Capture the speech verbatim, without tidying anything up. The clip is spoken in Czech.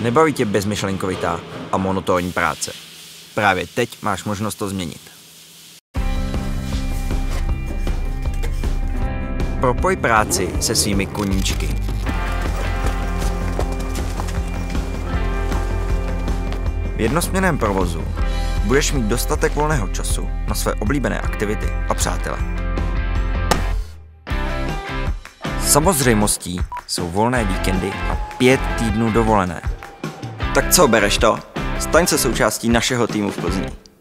Nebaví tě bezmyšlenkovitá a monotónní práce. Právě teď máš možnost to změnit. Propoj práci se svými koníčky. V jednosměnném provozu budeš mít dostatek volného času na své oblíbené aktivity a přátele. Samozřejmostí jsou volné víkendy a pět týdnů dovolené. Tak co, bereš to? Staň se součástí našeho týmu v Plzni.